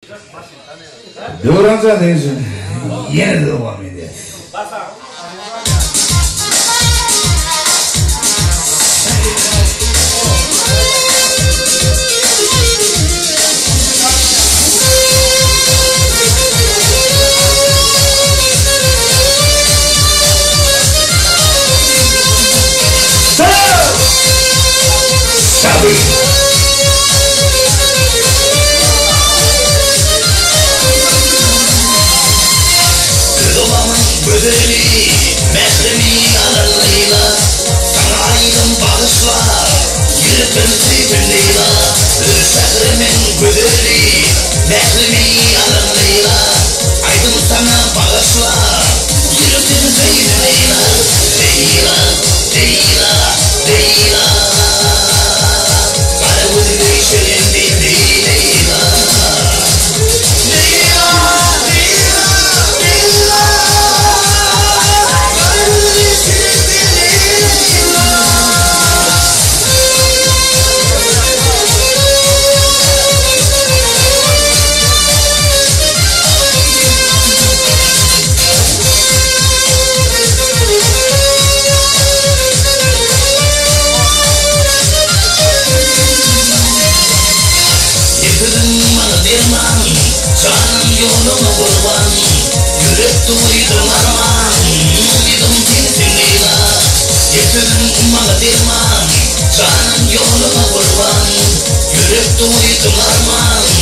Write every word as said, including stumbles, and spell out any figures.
Doğranca değilsin. Yine devam ediyor. Sabi. Güzeli, meslemi alanıyla sana aydın bağışlar, yürütmesi tümleyla. Şehrimin güzeli, meslemi alanıyla aydın sana bağışlar, yürütmesi tümleyla. Leyla, Leyla, Leyla, kara gözlü şirin dilli Leyla. Canım yoluna kurban, yürek duydum arman, duydum seni Leyla. Getirin bana derman, canım yoluna kurban, yürek duydum arman.